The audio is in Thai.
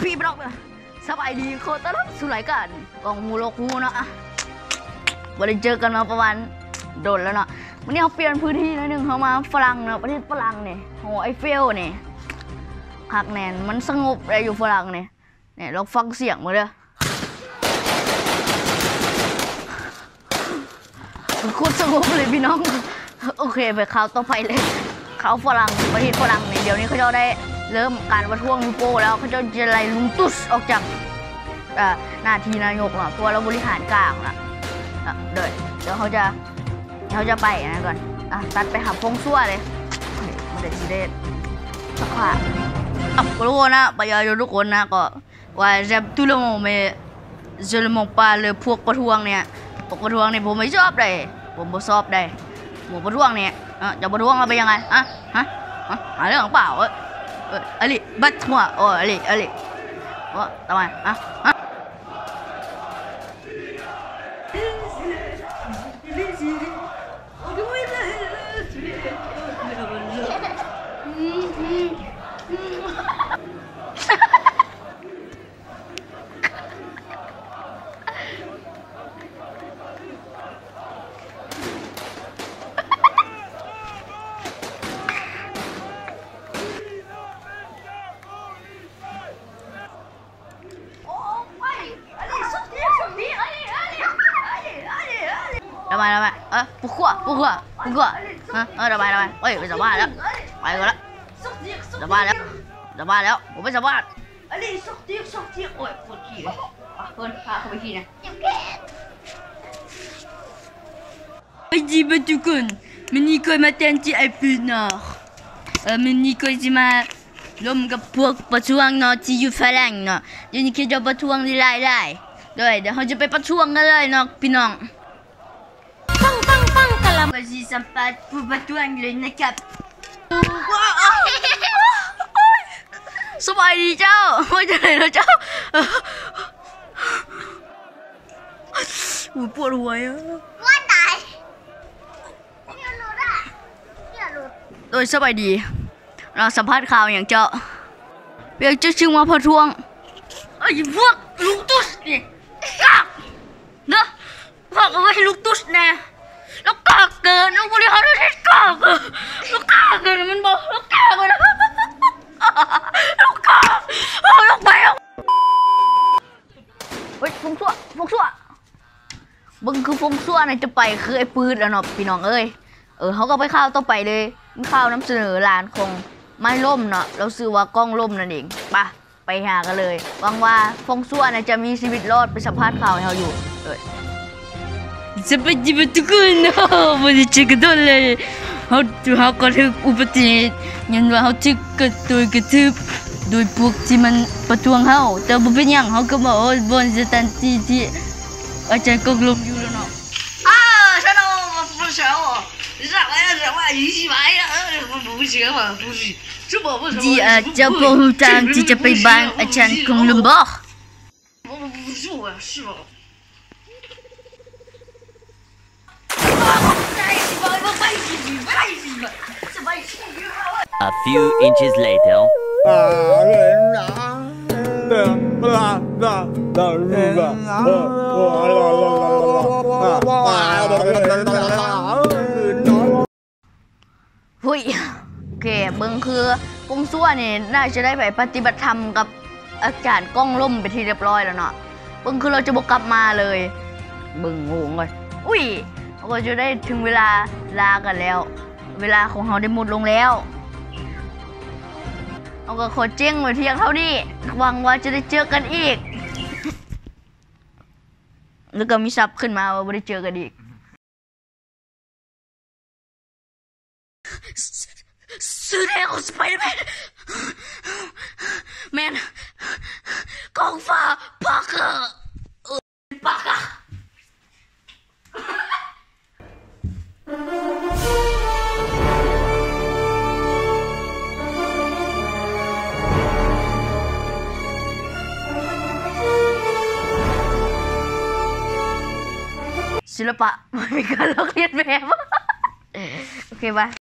พี่น้องสบายดีโคตรรับสุไลกันกองหูโลกหูเนาะวันนี้เจอกันมาประมาณโดนแล้วเนาะวันนี้เขาเปลี่ยนพื้นที่นิดนึงเขามาฝรั่งเนาะประเทศฝรั่งเนี่ยโหไอเฟลเนี่ยคักแนนมันสงบเลยอยู่ฝรั่งเนี่ยเราฟังเสียงมาเด้อโคตรสงบเลยพี่น้องโอเคไปข่าวต่อไปเลยข่าวฝรั่งประเทศฝรั่งเนี่ยเดี๋ยวนี้เขาจะได้เริ่มการประท้วงยูโปแล้วเขาจะไล่ลุงตุสออกจากหน้าที่นายกเนาะเพราะเราบริหารกลางนะเดี๋ยวเขาจะไปนะก่อนตัดไปหาฟงซัวเลยมันจะสีเด็ดสักผ่าทุกคนนะไปยาทุกคนนะก็ว่าจะทุลมไม่จะลมปลาเลยพวกประท้วงเนี่ยผมไม่ชอบเลยผมไม่ชอบเลยหมูประท้วงเนี่ยจะประท้วงเราไปยังไงหาเรื่องเปล่าอะไรบัดหัวอะไรว่าทำไมทำไม不喝ทำไมไปสบายแล้วไปกันแล้วสบายแล้วผมไม่สบายโอ้ยปวดขี้เลยเพื่อนพาเขาไปขี้นะPagi betul meniko matanti alpunor meniko cuma lomกับพวกประท้วงเนาะที่อยู่ฝรั่งเนาะเดี๋ยวนี้เขาจะประท้วงไล่เดี๋ยวเขาจะไปประท้วงกันเลยเนาะพี่น้องปังกะลำก็สิสัมภาษณ์ผู้ประท้วงเลยนะครับสบายดีเจ้าไม่ใช่แล้วเจ้าปวดหัวว่าตายโดยสบายดีเราสัมภาษณ์ข่าวอย่างเจ้าเพียงจะชื่อมาประท้วงไอ้พวกลูกตุ๊สนี่กากเนาะพวกเอาไว้ลูกตุ๊สแน่แล้วกากเกินแล้วบริหารประเทศกากแล้วกากเกินมันบอกแล้วกากเลยแล้วกากแล้วไปเฮ้ยฟงซัวบึงคือฟงซัวเนี่ยจะไปคือไอ้ปืนแล้วเนาะพี่น้องเอ้ยเขาก็ไปข้าวต่อไปเลยข้าวน้ำเสนอร้านคงไม่ล่มเนาะเราซื้อว่ากล้องล่มนั่นเองไปหากันเลยหวังว่าฟงซัวเนี่ยจะมีชีวิตรอดไปสัมภาษณ์ข่าวให้เขาอยู่Seperti betul boleh cakap dollar. How kalau ubat yang how cakap tu doi puk ciman patuang how. Tapi benyang how kemau bon setan ti acan kau belum dulu no. Sana不是我，什么一起买呀？不行嘛，不是，这不是。Dia jauh hutang dia pergi bank acan kau lembah. 不是我是我。 A few inches later. เฮ้ยโอเคเบิ้งคือฟงซัวนี่น่าจะได้ไปปฏิบัติธรรมกับอาจารย์ก้องล่มไปที่เรียบร้อยแล้วเนาะเบิ้งคือเราจะบกกลับมาเลยเบิ้งงงเลยอุ้ยเราก็จะได้ถึงเวลาลากันแล้วเวลาของเราได้หมดลงแล้วเราก็ขอเจ้งไว้เพียงเท่านี้หวังว่าจะได้เจอกันอีกแล้วก็มีซับขึ้นมาว่าไม่ได้เจอกันอีกสุดแล้วสไปเดอร์แมนกองฟ้าปากกาศิลปะไม่มีการลอกเลียนแบบโอเคป่ะ